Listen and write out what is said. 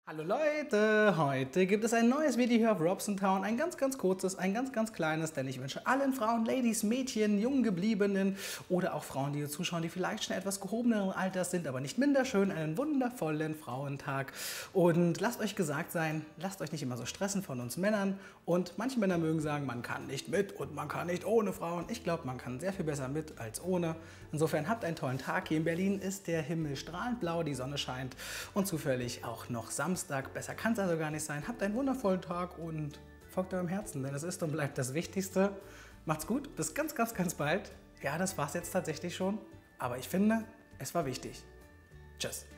Hallo Leute, heute gibt es ein neues Video hier auf Robson Town, ein ganz kurzes, ein ganz kleines, denn ich wünsche allen Frauen, Ladies, Mädchen, jung gebliebenen oder auch Frauen, die hier zuschauen, die vielleicht schon etwas gehobeneren Alters sind, aber nicht minder schön, einen wundervollen Frauentag. Und lasst euch gesagt sein, lasst euch nicht immer so stressen von uns Männern, und manche Männer mögen sagen, man kann nicht mit und man kann nicht ohne Frauen. Ich glaube, man kann sehr viel besser mit als ohne. Insofern habt einen tollen Tag. Hier in Berlin ist der Himmel strahlend blau, die Sonne scheint und zufällig auch noch Samstag. Besser kann es also gar nicht sein. Habt einen wundervollen Tag und folgt eurem Herzen, denn es ist und bleibt das Wichtigste. Macht's gut, bis ganz bald. Ja, das war's jetzt tatsächlich schon, aber ich finde, es war wichtig. Tschüss.